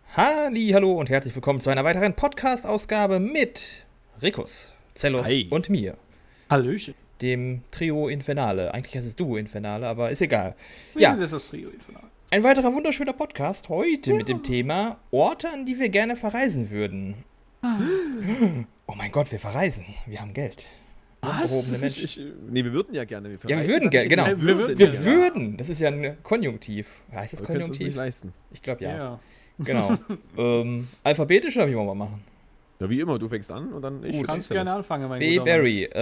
Hallo und herzlich willkommen zu einer weiteren Podcast-Ausgabe mit Rikus, Zellos Hi. und mir, Hallöchen. dem Trio Infernale. Eigentlich heißt es Duo Infernale, aber ist egal. Wir Ja, sind das Trio Infernal. ein weiterer wunderschöner Podcast heute mit dem Thema Orte, an die wir gerne verreisen würden. Oh mein Gott, wir verreisen. Wir haben Geld. Gehobene Menschen. Nee, wir würden ja gerne. Ja, wir würden gerne, genau. Wir würden Wir gerne. würden. Das ist ja ein Konjunktiv. Heißt das Wir können es uns nicht Konjunktiv? leisten. Ich glaube ja. Ja. Genau. Alphabetisch oder wie wollen wir machen? Ja, wie immer, du fängst an und dann ich. Du kannst gerne anfangen, mein B. guter Barry.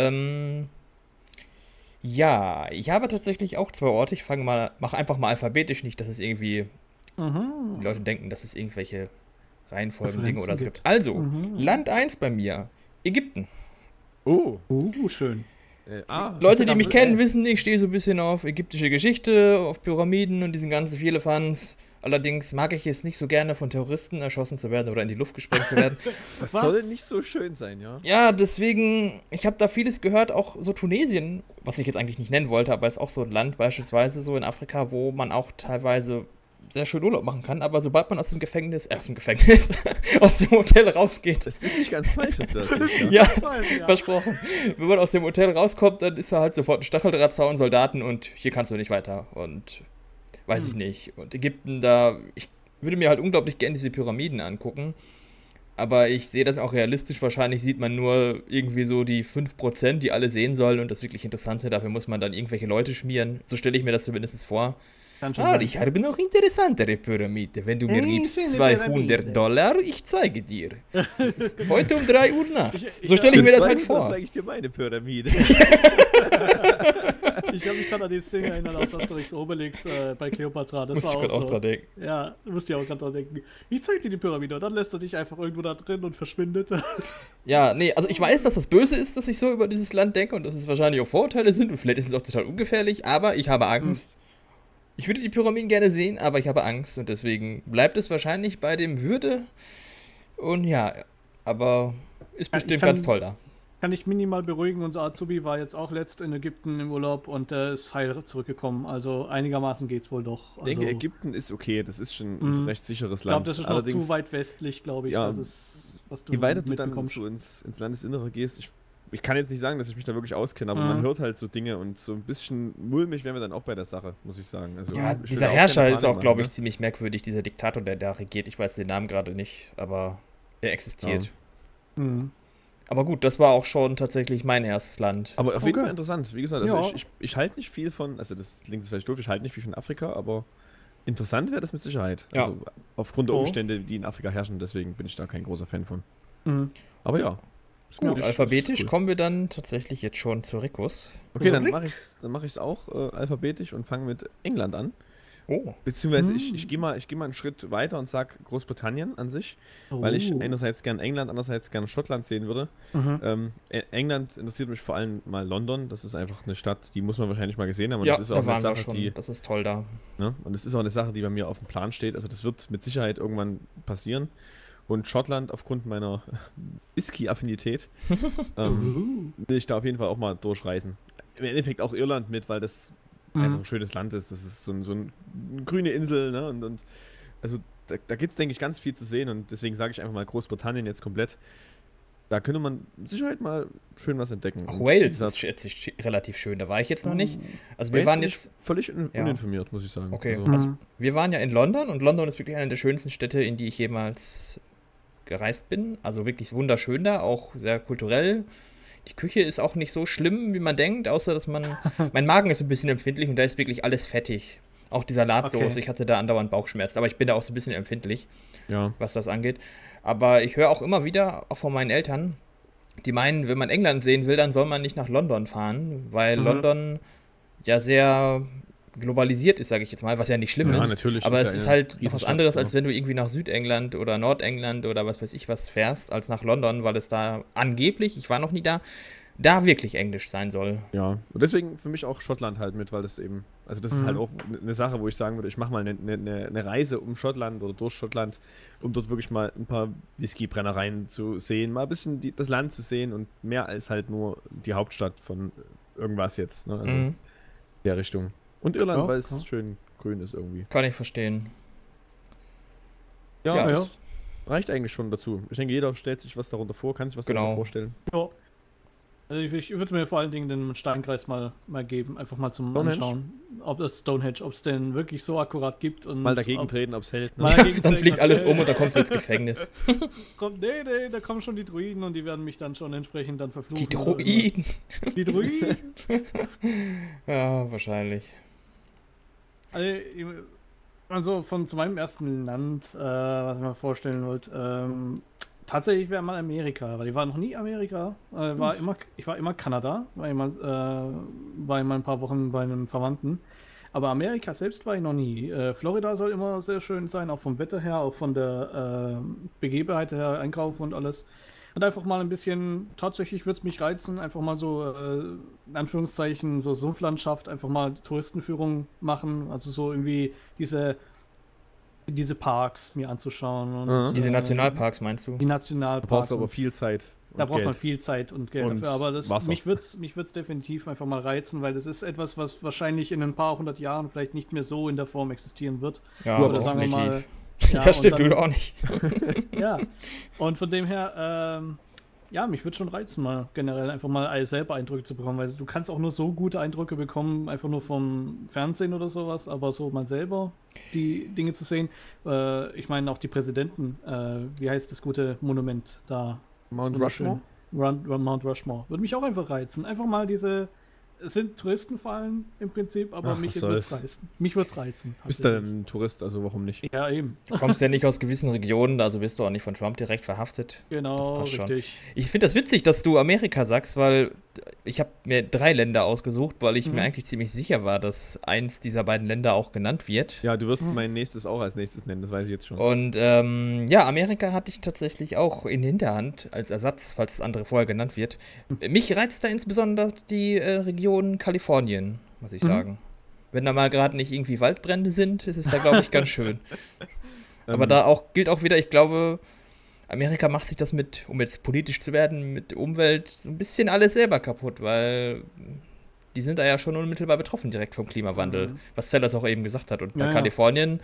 Ja, ich habe tatsächlich auch zwei Orte. Ich mache einfach mal alphabetisch, nicht, dass es irgendwie Mann. die Leute denken, dass es irgendwelche Reihenfolgen, Dinge Referenzen oder so gibt. gibt. Also, Mhm. Land 1 bei mir, Ägypten. Oh. Schön. Leute, die mich kennen, wissen, ich stehe so ein bisschen auf ägyptische Geschichte, auf Pyramiden und diesen ganzen Vierlefanz. Allerdings mag ich es nicht so gerne, von Terroristen erschossen zu werden oder in die Luft gesprengt zu werden. Das Was? soll nicht so schön sein, ja? Ja, deswegen, ich habe da vieles gehört, auch so Tunesien, was ich jetzt eigentlich nicht nennen wollte, aber ist auch so ein Land beispielsweise so in Afrika, wo man auch teilweise sehr schön Urlaub machen kann, aber sobald man aus dem Gefängnis, aus dem Hotel rausgeht, Das ist nicht ganz falsch, was du da erzählst, ja, Ja. versprochen, wenn man aus dem Hotel rauskommt, dann ist da halt sofort ein Stacheldrahtzaun, Soldaten und hier kannst du nicht weiter und weiß ich nicht. Und Ägypten, ich würde mir halt unglaublich gerne diese Pyramiden angucken. Aber ich sehe das auch realistisch. Wahrscheinlich sieht man nur irgendwie so die 5%, die alle sehen sollen. Und das wirklich Interessante, dafür muss man dann irgendwelche Leute schmieren. So stelle ich mir das zumindest vor. Kann schon sein. Ich habe noch interessantere Pyramide. Wenn du mir gibst schöne 200 Pyramide. $, ich zeige dir. Heute um 3 Uhr nachts. Ich- So stelle ich mir das halt Dann vor. zeige ich dir meine Pyramide. Ich habe mich gerade an die Szene erinnert aus Asterix Obelix bei Cleopatra. Das Muss ich war gerade auch auch so. dran denken. Ja, du musst dir auch gerade dran denken. Ich zeig dir die Pyramide und dann lässt er dich einfach irgendwo da drin und verschwindet. Ja, nee, also ich weiß, dass das böse ist, dass ich so über dieses Land denke und dass es wahrscheinlich auch Vorurteile sind und vielleicht ist es auch total ungefährlich, aber ich habe Angst. Ich würde die Pyramiden gerne sehen, aber ich habe Angst und deswegen bleibt es wahrscheinlich bei dem Würde. Und ja, aber ist Ja, bestimmt ich kann- ganz toll da. Kann ich minimal beruhigen, unser Azubi war jetzt auch letzt in Ägypten im Urlaub und ist heil zurückgekommen. Also einigermaßen geht's wohl doch. Ich denke, Also, Ägypten ist okay. Das ist schon ein recht sicheres ich glaube, Land. das ist noch zu weit westlich, glaube ich, ja, dass es, was du Je weiter du dann mitbekommst. so ins Landesinnere gehst, ich kann jetzt nicht sagen, dass ich mich da wirklich auskenne, aber man hört halt so Dinge und so ein bisschen mulmig wären wir dann auch bei der Sache, muss ich sagen. Also, Ja, ich will dieser da Herrscher keine ist Panik auch, glaube ich, machen, ziemlich merkwürdig, dieser Diktator, der da regiert. Ich weiß den Namen gerade nicht, aber er existiert. Ja. Mhm. Aber gut, das war auch schon tatsächlich mein erstes Land. Aber auf jeden Okay. Fall interessant. Wie gesagt, also Ja. ich halte nicht viel von, also das klingt jetzt vielleicht doof, ich halte nicht viel von Afrika, aber interessant wäre das mit Sicherheit. Ja. Also aufgrund der Oh. Umstände, die in Afrika herrschen, deswegen bin ich da kein großer Fan von. Mhm. Aber ja. Ist Gut, ist alphabetisch cool. kommen wir dann tatsächlich jetzt schon zu Rikus. Okay, dann Rick? mache ich's auch alphabetisch und fange mit England an. Oh, Beziehungsweise ich gehe mal einen Schritt weiter und sag Großbritannien an sich, weil ich Oh. einerseits gern England, andererseits gern Schottland sehen würde. Mhm. England interessiert mich vor allem mal London. Das ist einfach eine Stadt, die muss man wahrscheinlich mal gesehen haben. Und ja, das ist da auch eine waren wir Sache, schon. die, Das ist toll da. ne? Und das ist auch eine Sache, die bei mir auf dem Plan steht. Also das wird mit Sicherheit irgendwann passieren. Und Schottland aufgrund meiner Whisky-Affinität will ich da auf jeden Fall auch mal durchreisen. Im Endeffekt auch Irland mit, weil das einfach ein schönes Land ist. Das ist so eine grüne Insel, ne? Und also da gibt es, denke ich, ganz viel zu sehen und deswegen sage ich einfach mal Großbritannien jetzt komplett. Da könnte man mit Sicherheit mal schön was entdecken. Auch Und wie Wales gesagt, ist jetzt relativ schön. Da war ich jetzt noch nicht. Also wir Wales waren bin ich jetzt. völlig Ja. uninformiert, muss ich sagen. Okay, Also, also wir waren ja in London und London ist wirklich eine der schönsten Städte, in die ich jemals gereist bin. Also wirklich wunderschön da, auch sehr kulturell. Die Küche ist auch nicht so schlimm, wie man denkt, außer dass mein Magen ist ein bisschen empfindlich und da ist wirklich alles fettig. Auch die Salatsauce, Okay. ich hatte da andauernd Bauchschmerzen, aber ich bin da auch so ein bisschen empfindlich, ja. was das angeht. Aber ich höre auch immer wieder, auch von meinen Eltern, die meinen, wenn man England sehen will, dann soll man nicht nach London fahren, weil London ja sehr globalisiert ist, sage ich jetzt mal, was ja nicht schlimm Ja, ist. natürlich, Aber ist es ja ist eine halt noch was Riesenstadt, anderes, ja. als wenn du irgendwie nach Südengland oder Nordengland oder was weiß ich was fährst, als nach London, weil es da angeblich, ich war noch nie da wirklich Englisch sein soll. Ja, und deswegen für mich auch Schottland halt mit, weil das eben, also das ist halt auch eine Sache, wo ich sagen würde, ich mache mal eine Reise um Schottland oder durch Schottland, um dort wirklich mal ein paar Whisky-Brennereien zu sehen, mal ein bisschen das Land zu sehen und mehr als halt nur die Hauptstadt von irgendwas jetzt, ne? Also der Richtung. Und Irland, Ja, weil es klar. schön grün ist irgendwie. Kann ich verstehen. Ja, Ja, das reicht eigentlich schon dazu. Ich denke, jeder stellt sich was darunter vor, kann sich was darunter vorstellen. Ja. Also ich würde mir vor allen Dingen den Steinkreis mal geben, einfach mal zum Stonehenge? Anschauen, ob das Stonehenge, ob es denn wirklich so akkurat gibt. Und Mal dagegen treten, ob es hält. Ne? Dann fliegt alles um und dann kommst du ins Gefängnis. Nee, da kommen schon die Druiden und die werden mich dann schon entsprechend dann verfluchen. Die Druiden. Die Druiden? Ja, wahrscheinlich. Also zu meinem ersten Land, was ich mir vorstellen wollte, tatsächlich wäre mal Amerika, weil ich war noch nie Amerika. Ich war immer Kanada, war immer ein paar Wochen bei einem Verwandten. Aber Amerika selbst war ich noch nie. Florida soll immer sehr schön sein, auch vom Wetter her, auch von der Begebenheit her, Einkaufen und alles. Und einfach mal ein bisschen, tatsächlich würde es mich reizen, einfach mal so, in Anführungszeichen, so Sumpflandschaft, einfach mal Touristenführung machen. Also so irgendwie diese Parks mir anzuschauen. Und, diese Nationalparks meinst du? Die Nationalparks. Da brauchst du aber viel Zeit. Da braucht man viel Zeit und Geld und dafür. Aber Wasser. mich wird's definitiv einfach mal reizen, weil das ist etwas, was wahrscheinlich in ein paar hundert Jahren vielleicht nicht mehr so in der Form existieren wird. Ja, oder sagen wir mal. Ja, stimmt, du auch nicht. Ja, und von dem her, ja, mich würde schon reizen, mal generell einfach mal selber Eindrücke zu bekommen, weil du kannst auch nur so gute Eindrücke bekommen, einfach nur vom Fernsehen oder sowas, aber so mal selber die Dinge zu sehen. Ich meine auch die Präsidenten, wie heißt das gute Monument da? Mount Rushmore? Mount Rushmore. Würde mich auch einfach reizen. Einfach mal es sind Touristenfallen im Prinzip, aber mich würde es reizen. Mich würde es reizen. Bist du denn ein Tourist, also warum nicht? Ja, eben. Du kommst ja nicht aus gewissen Regionen, also bist du auch nicht von Trump direkt verhaftet. Genau, richtig. Ich finde das witzig, dass du Amerika sagst, weil ich habe mir 3 Länder ausgesucht, weil ich mir eigentlich ziemlich sicher war, dass eins dieser beiden Länder auch genannt wird. Ja, du wirst mein nächstes auch als nächstes nennen, das weiß ich jetzt schon. Und ja, Amerika hatte ich tatsächlich auch in Hinterhand als Ersatz, falls das andere vorher genannt wird. Mich reizt da insbesondere die Region Kalifornien, muss ich sagen. Wenn da mal gerade nicht irgendwie Waldbrände sind, ist es da, glaube ich, ganz schön. Aber da gilt auch wieder, ich glaube, Amerika macht sich das um jetzt politisch zu werden, mit der Umwelt so ein bisschen alles selber kaputt, weil die sind da ja schon unmittelbar betroffen direkt vom Klimawandel, was Sellers auch eben gesagt hat. Und bei Kalifornien,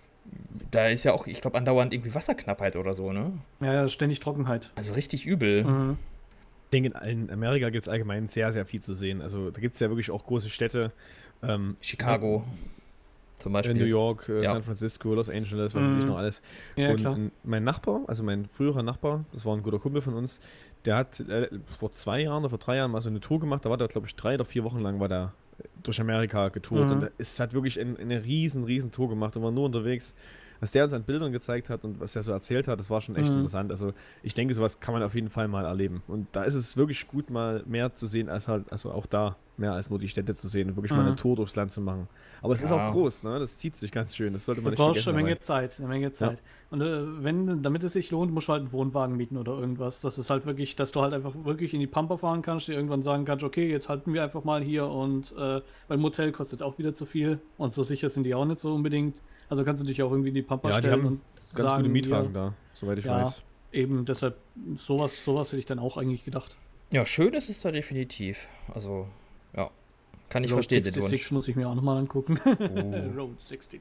da ist ja auch, ich glaube, andauernd irgendwie Wasserknappheit oder so, ne? Ja, ständig Trockenheit. Also richtig übel. Ich denke, in Amerika gibt es allgemein sehr, sehr viel zu sehen. Also da gibt es ja wirklich auch große Städte. Chicago zum Beispiel. New York, San Francisco, Los Angeles, was weiß ich noch alles. Ja, und klar. Mein Nachbar, also mein früherer Nachbar, das war ein guter Kumpel von uns, der hat vor 2 Jahren oder vor 3 Jahren mal so eine Tour gemacht. Da war der, glaube ich, 3 oder 4 Wochen lang war der durch Amerika getourt. Und es hat wirklich eine riesen Tour gemacht und war nur unterwegs. Was der uns an Bildern gezeigt hat und was er so erzählt hat, das war schon echt interessant. Also ich denke, sowas kann man auf jeden Fall mal erleben. Und da ist es wirklich gut, mal mehr zu sehen, als halt, also auch da, mehr als nur die Städte zu sehen und wirklich mal eine Tour durchs Land zu machen. Aber es ist auch groß, ne? Das zieht sich ganz schön. Das sollte man nicht vergessen. Du brauchst eine Menge Zeit. Ja. Und damit es sich lohnt, musst du halt einen Wohnwagen mieten oder irgendwas. Das ist halt wirklich, dass du halt einfach wirklich in die Pampa fahren kannst, dir irgendwann sagen kannst, okay, jetzt halten wir einfach mal hier und weil Motel kostet auch wieder zu viel und so sicher sind die auch nicht so unbedingt. Also kannst du dich auch irgendwie in die Pampa stellen die haben und ganz sagen, gute Mietwagen da, soweit ich weiß. Eben, deshalb, sowas hätte ich dann auch eigentlich gedacht. Ja, schön ist es da definitiv. Also, ja, kann ich Road verstehen. 66 muss ich mir auch nochmal angucken. Road 66.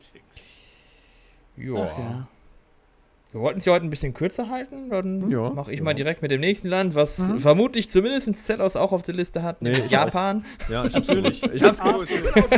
Ja. Wir wollten es ja heute ein bisschen kürzer halten, dann mache ich mal direkt mit dem nächsten Land, was vermutlich zumindest Zellos auch auf der Liste hat, nämlich Japan. Ja, ich hab's gewusst. Ich hab's gewusst.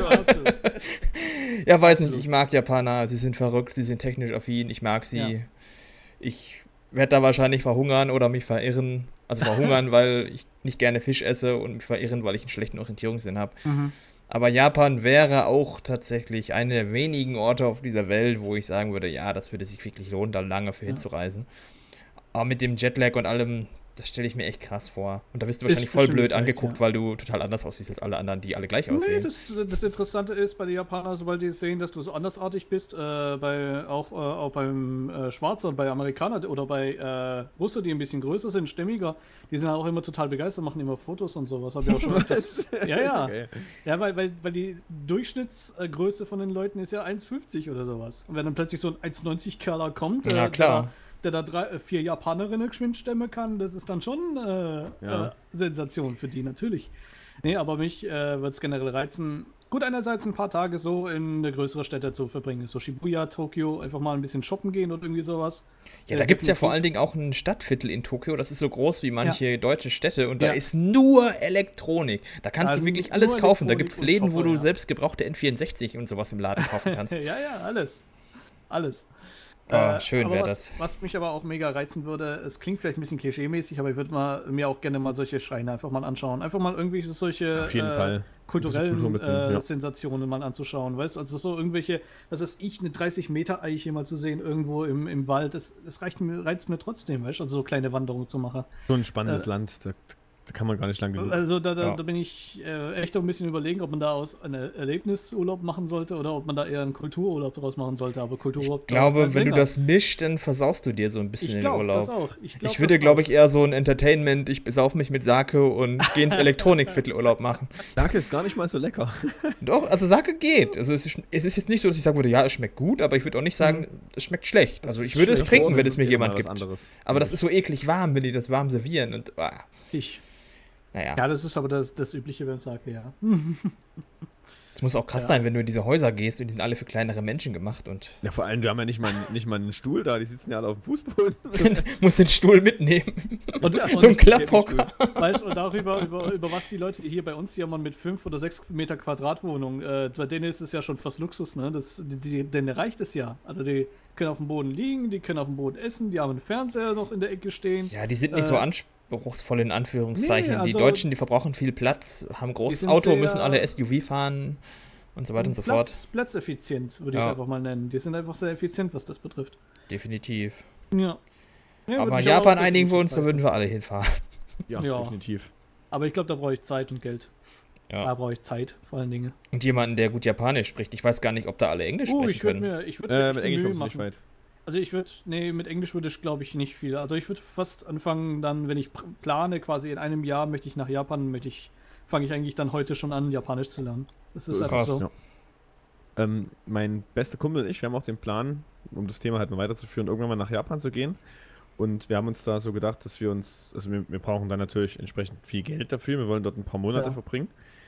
Ja, weiß nicht, ich mag Japaner, sie sind verrückt, sie sind technisch affin, ich mag sie. Ja. Ich werde da wahrscheinlich verhungern oder mich verirren. Also verhungern, weil ich nicht gerne Fisch esse und mich verirren, weil ich einen schlechten Orientierungssinn habe. Aber Japan wäre auch tatsächlich einer der wenigen Orte auf dieser Welt, wo ich sagen würde, ja, das würde sich wirklich lohnen, da lange für hinzureisen. Aber mit dem Jetlag und allem, das stelle ich mir echt krass vor. Und da wirst du wahrscheinlich voll blöd angeguckt, weil du total anders aussiehst als alle anderen, die alle gleich aussehen. Nee, das Interessante ist bei den Japanern, sobald die sehen, dass du so andersartig bist, auch beim Schwarzer und bei Amerikanern oder bei Russen, die ein bisschen größer sind, stämmiger, die sind auch immer total begeistert, machen immer Fotos und sowas. Hab ich auch schon öfters. Ja. Okay. Ja, weil die Durchschnittsgröße von den Leuten ist ja 1,50 oder sowas. Und wenn dann plötzlich so ein 1,90-Kerler kommt, ja, klar. Der da 4 Japanerinnen geschwind stemmen kann, das ist dann schon Sensation für die, natürlich. Nee, aber mich würde es generell reizen, gut, einerseits ein paar Tage so in eine größere Städte zu verbringen. So Shibuya, Tokio, einfach mal ein bisschen shoppen gehen und irgendwie sowas. Ja, da gibt es ja vor allen Dingen auch ein Stadtviertel in Tokio, das ist so groß wie manche deutsche Städte und da ist nur Elektronik. Da kannst du wirklich alles kaufen. Da gibt es Läden, wo du selbst gebrauchte N64 und sowas im Laden kaufen kannst. Ja, alles. Alles. Schön wäre das. Was mich aber auch mega reizen würde, es klingt vielleicht ein bisschen klischee-mäßig, aber ich würde mir auch gerne mal solche Schreine einfach mal anschauen. Einfach mal irgendwie solche Auf jeden Fall. kulturellen Sensationen mal anzuschauen. Weißt du, also so irgendwelche, was weiß ich, eine 30-Meter-Eiche mal zu sehen irgendwo im Wald, das reizt mir trotzdem, weißt du, also so kleine Wanderungen zu machen. So ein spannendes Land, da kann man gar nicht lang genug. Also da bin ich echt ein bisschen überlegen, ob man da aus einem Erlebnisurlaub machen sollte oder ob man da eher einen Kultururlaub draus machen sollte. Aber Kultururlaub. Ich glaube, wenn du das mischst, dann versaust du dir so ein bisschen den Urlaub. Das auch. Ich würde, glaube ich, eher so ein Entertainment, ich besauf mich mit Sake und gehe ins Elektronikviertelurlaub machen. Sake ist gar nicht mal so lecker. Doch, also Sake geht. Also es ist jetzt nicht so, dass ich sagen würde, ja, es schmeckt gut, aber ich würde auch nicht sagen, es schmeckt schlecht. Also ich würde es trinken, wenn es mir jemand gibt. Aber das ist so eklig warm, wenn die das warm servieren und naja. Ja, das ist aber das Übliche beim Sake, ja. Es muss auch krass sein, wenn du in diese Häuser gehst und die sind alle für kleinere Menschen gemacht. Und ja, vor allem, wir haben ja nicht mal einen Stuhl da, die sitzen ja alle auf dem Fußboden. Musst den Stuhl mitnehmen. So ein Klapphocker. Weißt du, und darüber, über was die Leute hier bei uns jammern mit 5 oder 6 Meter Quadratwohnungen, bei denen ist es ja schon fast Luxus, ne? Denen reicht es ja. Also die können auf dem Boden liegen, die können auf dem Boden essen, die haben einen Fernseher noch in der Ecke stehen. Ja, die sind nicht so anspruchsvoll in Anführungszeichen. Nee, also die Deutschen, die verbrauchen viel Platz, haben großes Auto, müssen alle SUV fahren und so weiter und so fort. Platzeffizient, würde ich es einfach mal nennen. Die sind einfach sehr effizient, was das betrifft. Definitiv. Ja. Aber Japan einigen wir uns, da würden wir alle hinfahren. Ja, definitiv. Aber ich glaube, da brauche ich Zeit und Geld. Ja. Da brauche ich Zeit, vor allen Dingen. Und jemanden, der gut Japanisch spricht. Ich weiß gar nicht, ob da alle Englisch sprechen können. Ich würde mit Englisch kommst du nicht weit. Also mit Englisch würde ich, glaube ich, nicht viel. Also ich würde fast anfangen, dann, wenn ich plane, quasi in einem Jahr möchte ich nach Japan, fange ich eigentlich dann heute schon an, Japanisch zu lernen. Das ist einfach so. Ja. Mein bester Kumpel und ich, wir haben auch den Plan, um das Thema halt mal weiterzuführen, irgendwann mal nach Japan zu gehen. Und wir haben uns da so gedacht, dass wir brauchen dann natürlich entsprechend viel Geld dafür. Wir wollen dort ein paar Monate verbringen.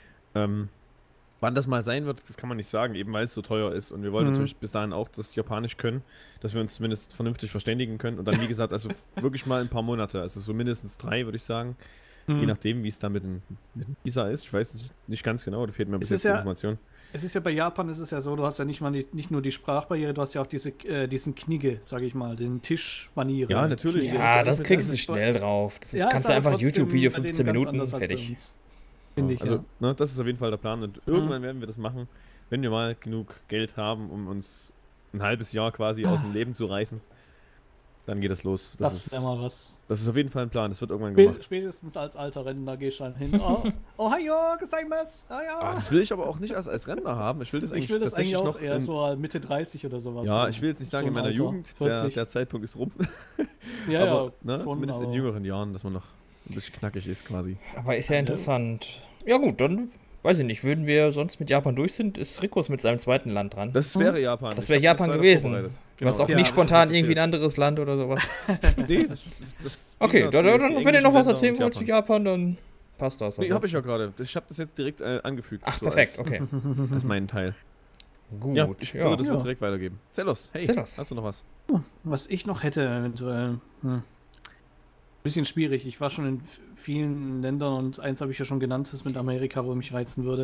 Wann das mal sein wird, das kann man nicht sagen, eben weil es so teuer ist. Und wir wollen natürlich bis dahin auch das Japanisch können, dass wir uns zumindest vernünftig verständigen können. Und dann, wie gesagt, also wirklich mal ein paar Monate, also so mindestens 3, würde ich sagen. Je nachdem, wie es da mit dem Visa ist. Ich weiß es nicht ganz genau, da fehlt mir bis jetzt die Information. Es ist ja bei Japan, ist es ja so, du hast ja nicht nur die Sprachbarriere, du hast ja auch diesen Knigge, sage ich mal, den Tischmaniere. Ja, natürlich. Ja, das kriegst du schnell drauf. Kannst du einfach YouTube-Video 15 Minuten, fertig. Also, das ist auf jeden Fall der Plan und irgendwann werden wir das machen, wenn wir mal genug Geld haben, um uns ein halbes Jahr quasi aus dem Leben zu reißen. Dann geht es los. Das ist ja mal was. Das ist auf jeden Fall ein Plan, das wird irgendwann gemacht. Spätestens als alter Rentner gehst du dann hin. Ohio, gozaimasu! Das will ich aber auch nicht als Rentner haben. Ich will das eigentlich auch noch eher so Mitte 30 oder sowas. Ja, ich will jetzt nicht sagen in meiner Jugend, der Zeitpunkt ist rum. Aber zumindest in jüngeren Jahren, dass man noch ein bisschen knackig ist quasi. Aber ist ja interessant. Ja gut, dann weiß ich nicht, würden wir sonst mit Japan durch sind, ist Rikos mit seinem zweiten Land dran. Das wäre Japan. Das wäre Japan gewesen. Genau. Du hast auch nicht spontan irgendwie ein anderes Land oder sowas. Nee, okay, dann, wenn ihr noch was erzählen wollt zu Japan, dann passt das. Nee, hab ich ja gerade. Ich habe das jetzt direkt angefügt. Ach, perfekt, okay. Das ist mein Teil. Gut. Ja, ich würde das direkt weitergeben. Zelos, hey, hast du noch was? Was ich noch hätte, eventuell. Bisschen schwierig. Ich war schon in vielen Ländern und eins habe ich ja schon genannt, das mit Amerika, wo mich reizen würde.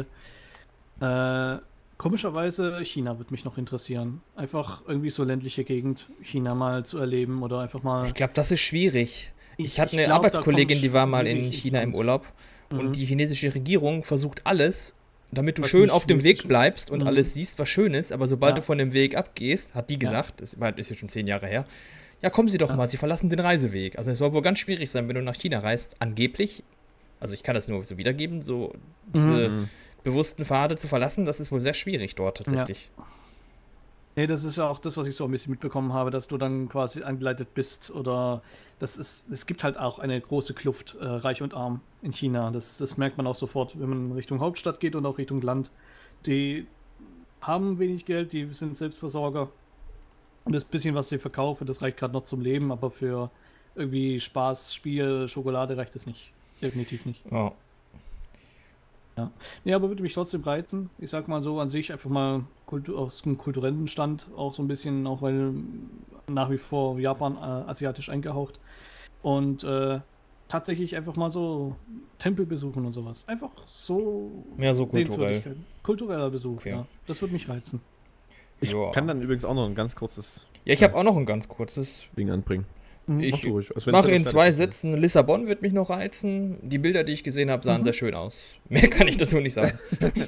Komischerweise, China würde mich noch interessieren. Einfach irgendwie so ländliche Gegend, China mal zu erleben oder einfach mal... Ich glaube, das ist schwierig. Ich hatte eine Arbeitskollegin, die war mal in China im Urlaub und die chinesische Regierung versucht alles, damit du schön auf dem Weg bleibst und alles siehst, was schön ist, aber sobald du von dem Weg abgehst, hat die gesagt, das ist ja schon 10 Jahre her, ja, kommen Sie doch mal, Sie verlassen den Reiseweg. Also es soll wohl ganz schwierig sein, wenn du nach China reist, angeblich, also ich kann das nur so wiedergeben, so diese bewussten Pfade zu verlassen, das ist wohl sehr schwierig dort tatsächlich. Ja. Nee, das ist ja auch das, was ich so ein bisschen mitbekommen habe, dass du dann quasi angeleitet bist oder es gibt halt auch eine große Kluft, reich und arm in China. Das merkt man auch sofort, wenn man Richtung Hauptstadt geht und auch Richtung Land. Die haben wenig Geld, die sind Selbstversorger. Und das bisschen, was sie verkaufen, das reicht gerade noch zum Leben, aber für irgendwie Spaß, Spiel, Schokolade reicht es nicht. Definitiv nicht. Oh. Nee, aber würde mich trotzdem reizen. Ich sag mal so an sich einfach mal aus dem kulturellen Stand auch so ein bisschen, auch weil nach wie vor Japan asiatisch eingehaucht. Und tatsächlich einfach mal so Tempel besuchen und sowas. Einfach so Ja, so kulturell. Sehenswürdigkeiten. Kultureller Besuch, Okay. ja. Das würde mich reizen. Ich Ja. kann dann übrigens auch noch ein ganz kurzes Ja, ich habe auch noch ein ganz kurzes. Ding anbringen. Ich Mach du ruhig. Also, wenn's mache dann in fertig 2 ist. Sätzen. Lissabon wird mich noch reizen. Die Bilder, die ich gesehen habe, sahen sehr schön aus. Mehr kann ich dazu nicht sagen.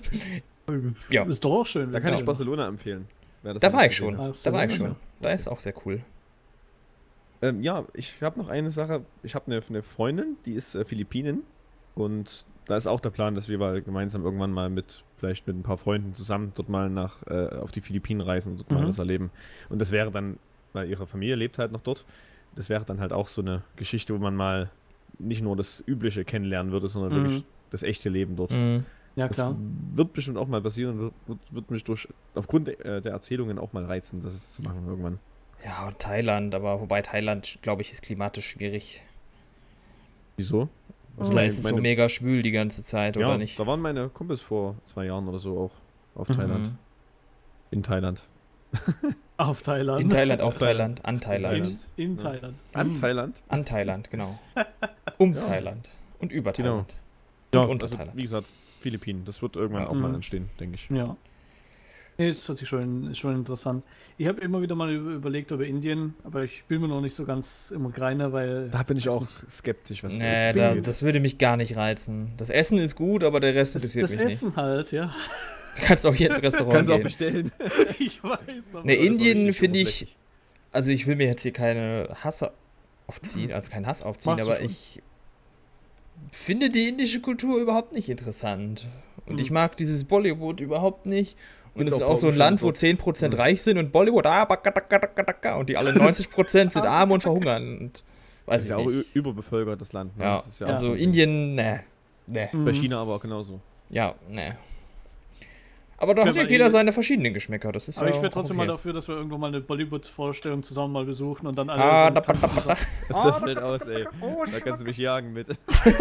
Ja. Ist doch auch schön. Da kann wenn ich es Barcelona empfehlen. wer das Da noch war nicht ich schon. gesehen hat. Da war ich Barcelona, schon. Da ist auch sehr cool. Ja, ich habe noch eine Sache. Ich habe eine Freundin, die ist Philippinen. Und da ist auch der Plan, dass wir mal gemeinsam irgendwann mal vielleicht mit ein paar Freunden zusammen dort mal auf die Philippinen reisen und dort mal das erleben. Und das wäre dann, weil ihre Familie lebt halt noch dort, das wäre dann halt auch so eine Geschichte, wo man mal nicht nur das Übliche kennenlernen würde, sondern wirklich das echte Leben dort. Mhm. Ja, Das klar. wird bestimmt auch mal passieren und wird mich aufgrund der Erzählungen auch mal reizen, das zu machen irgendwann. Ja, und Thailand, aber wobei Thailand, glaube ich, ist klimatisch schwierig. Wieso? Also Da ist es so mega schwül die ganze Zeit, ja, oder nicht? da waren meine Kumpels vor 2 Jahren oder so auch auf Thailand. In Thailand. Auf Thailand. In Thailand, auf Thailand, an Thailand. In Thailand. An Thailand? An Thailand, genau. Thailand. Und über Genau. Thailand. Ja, Und unter also, Thailand. wie gesagt, Philippinen. Das wird irgendwann auch mal entstehen, denke ich. Ja. Nee, das hört sich schon interessant. Ich habe immer wieder mal überlegt über Indien, aber ich bin mir noch nicht so ganz im Reiner, weil. Da bin ich auch skeptisch, was Nee, das würde mich gar nicht reizen. Das Essen ist gut, aber der Rest interessiert das mich Essen halt, ja. nicht. Du kannst auch hier ins Restaurant Kannst du auch gehen. bestellen. Ich weiß. Aber Ne, Das ist Indien richtig finde ich, oberflächlich. also ich will mir jetzt hier keine Hass aufziehen, also keinen Hass aufziehen, Machst du aber schon. ich finde die indische Kultur überhaupt nicht interessant. Und ich mag dieses Bollywood überhaupt nicht. Und Gibt es ist auch auch so ein Land, wo Baumstämme 10% reich sind und Bollywood, und die alle 90% sind arm und verhungern. Und Das weiß ist ich ja auch nicht. überbevölkertes Land. Ne? Ja, Das ist ja also auch so. Indien, ne. Ne. Bei China aber auch genauso. Ja, ne. Aber da Ja, hat ja aber jeder ich- seine verschiedenen Geschmäcker. Das ist Aber ja ich wäre auch trotzdem okay. mal dafür, dass wir irgendwann mal eine Bollywood-Vorstellung zusammen mal besuchen und dann alle Ah, so da- tanzen zusammen. Das sieht nett aus, ey. Da kannst du mich jagen mit.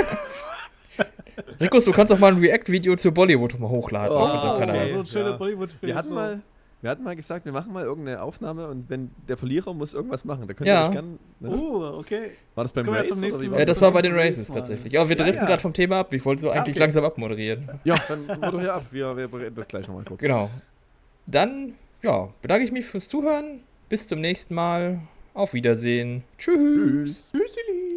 Rikus, du kannst auch mal ein React-Video zu Bollywood mal hochladen auf unserem okay. Kanal. So ein schöner Ja. Bollywood-Film. Wir hatten mal gesagt, wir machen mal irgendeine Aufnahme und wenn der Verlierer muss irgendwas machen, da könnt Ja. ihr euch gern. Ne? Okay. War das beim können wir Race? zum Oder nächsten wie Mal- war Das das? war bei den nächsten Races Mal. tatsächlich. Ja, wir Ja, driften ja. gerade vom Thema ab. Ich wollte so eigentlich okay. langsam abmoderieren. Ja, dann moderier ab. Wir bereden das gleich nochmal kurz. Genau. Dann, ja, bedanke ich mich fürs Zuhören. Bis zum nächsten Mal. Auf Wiedersehen. Tschüss. Tschüss. Tschüssili.